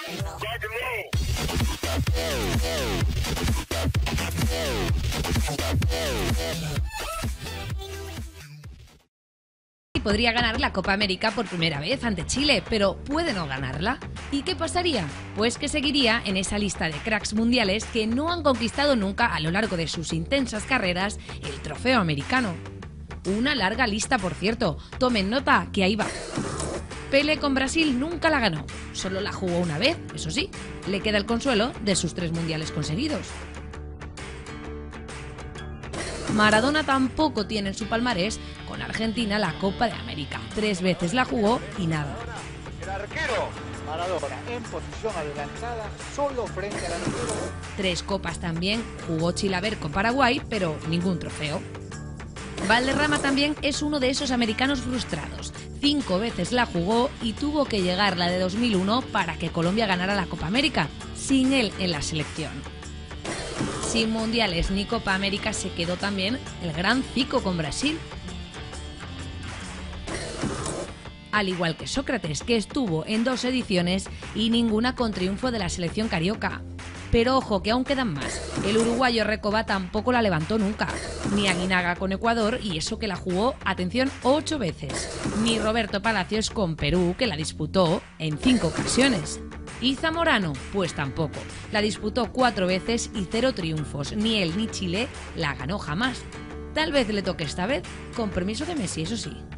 Podría ganar la Copa América por primera vez ante Chile, pero puede no ganarla. ¿Y qué pasaría? Pues que seguiría en esa lista de cracks mundiales que no han conquistado nunca a lo largo de sus intensas carreras el trofeo americano. Una larga lista, por cierto. Tomen nota, que ahí va. Pelé con Brasil nunca la ganó. Solo la jugó una vez, eso sí. Le queda el consuelo de sus 3 mundiales conseguidos. Maradona tampoco tiene en su palmarés con Argentina la Copa de América. 3 veces la jugó y nada. El arquero Maradona en posición adelantada, solo frente al arquero. 3 copas también jugó Chilaver con Paraguay, pero ningún trofeo. Valderrama también es uno de esos americanos frustrados. 5 veces la jugó y tuvo que llegar la de 2001 para que Colombia ganara la Copa América, sin él en la selección. Sin mundiales ni Copa América se quedó también el gran Zico con Brasil. Al igual que Sócrates, que estuvo en 2 ediciones y ninguna con triunfo de la selección carioca. Pero ojo, que aún quedan más. El uruguayo Recoba tampoco la levantó nunca. Ni Aguinaga con Ecuador, y eso que la jugó, atención, 8 veces. Ni Roberto Palacios con Perú, que la disputó en 5 ocasiones. ¿Y Zamorano? Pues tampoco. La disputó 4 veces y 0 triunfos. Ni él ni Chile la ganó jamás. Tal vez le toque esta vez, con permiso de Messi, eso sí.